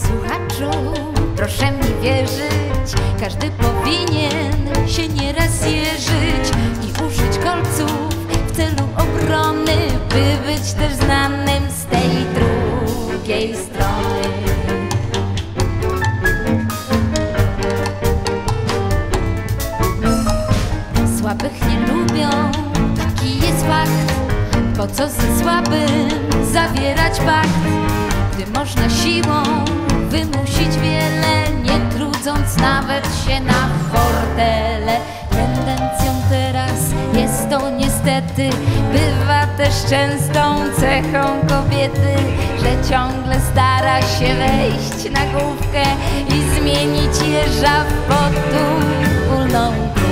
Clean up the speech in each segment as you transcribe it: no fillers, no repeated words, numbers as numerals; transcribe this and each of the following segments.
Słuchaczu, proszę mi wierzyć, każdy powinien się nieraz jeżyć i użyć kolców w celu obrony, by być też znanym z tej drugiej strony. Słabych nie lubią, taki jest fakt. Po co ze słabym zawierać pakt, gdy można siłą wymusić wiele, nie trudząc nawet się na fortele. Tendencją teraz jest to niestety, bywa też częstą cechą kobiety, że ciągle stara się wejść na główkę i zmienić jeża w potulną główkę.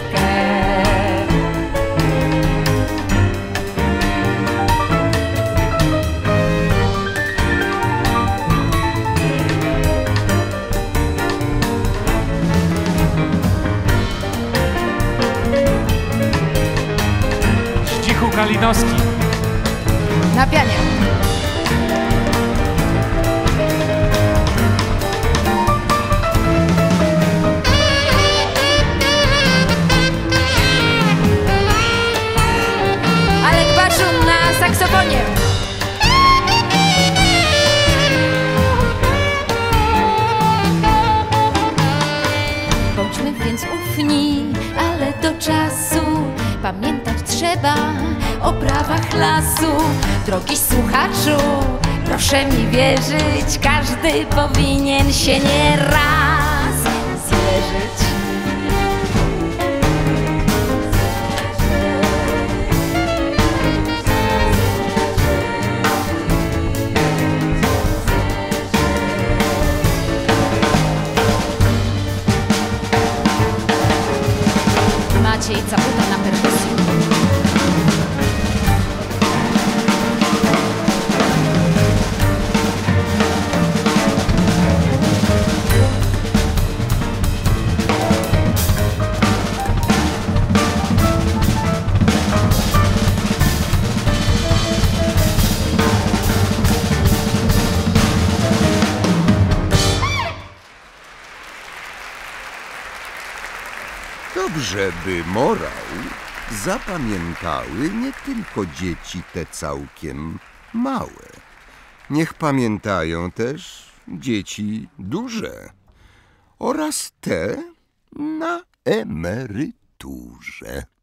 Kalinowski na pianie. Alek Baszun na saksofonie. Bądźmy więc ufni, ale do czasu pamiętać trzeba o prawach lasu. Drogi słuchaczu, proszę mi wierzyć, każdy powinien się nieraz zjeżyć. Maciej Caputa na perkusji. Dobrze by morał zapamiętały nie tylko dzieci te całkiem małe. Niech pamiętają też dzieci duże oraz te na emeryturze.